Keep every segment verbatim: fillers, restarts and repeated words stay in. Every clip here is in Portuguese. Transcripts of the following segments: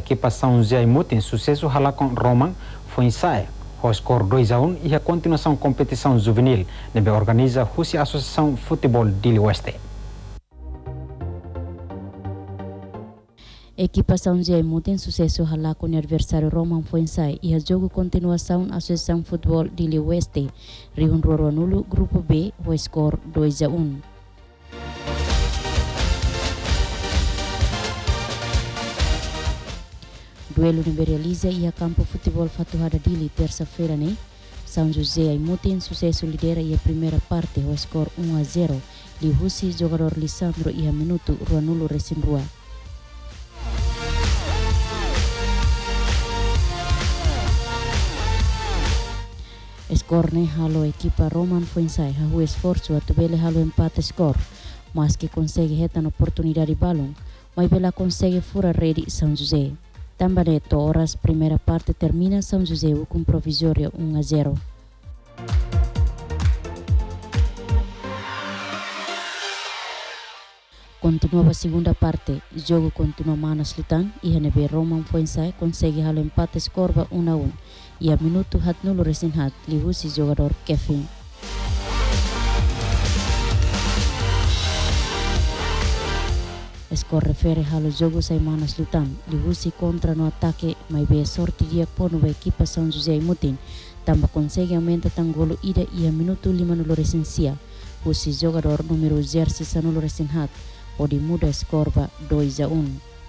equipa São José Mutin, Susesu Halakon Roman, Foin o score dois a um e a continuação competição juvenil, que organiza a Associação Futebol de Oeste. Ekipa São José Mutin, Susesu Halakon adversário Roman Foin e a jogo continuação Associação Futebol de Oeste, Rio Nulo, Grupo B, o score dois a um. Duelo ne realiza e a campo futebol Fatuhada Dili terça-feira, né? São José e Mutin, Susesu lidera e a primeira parte, o score um a zero. Lihusi, jogador Lisandro e a minuto, Ruanulo Resinrua. Score ne halo equipa Roman Foinsai, hahu esforço a tubele halo empate score, mas que consegue retar na oportunidade de balão, mas bela consegue fura rede São José. Também horas primeira parte termina São José com provisório um a zero. Continua a segunda parte, jogo continua Manas Litan e a nebe Roman Foinsai consegue halo empate score um a um e a minuto hat nulo resinhat lihusi jogador Kevin. Skor refere halo jogo sai Manas Lutan, lihusi contra no ataque, mas be sorte dia por no equipa São José e Mutin, também consegue aumenta tangolo ida e a minuto lima no resencia, o jogador número zero se no resenhat, pode muda skor ba dois a um.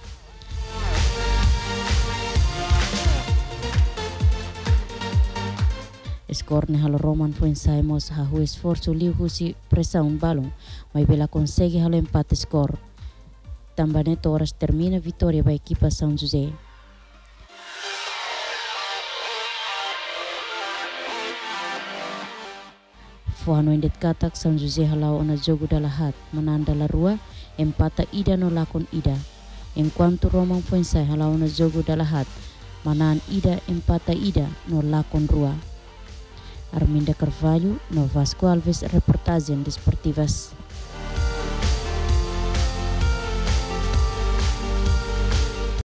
Skor ne halo Roman Foinsai mos hahu esforço lihusi pressão balão, mas bela consegue halo empate skor. Também horas termina a vitória da equipa São José. Foin indet katak São José halau na jogo da lahat, mananda la rua, empata ida no lakon ida. Enquanto Roman Foinsai halau na jogo da lahat, manan ida empata ida no lakon rua. Arminda Carvalho, no Vasco Alves, reportagem desportivas.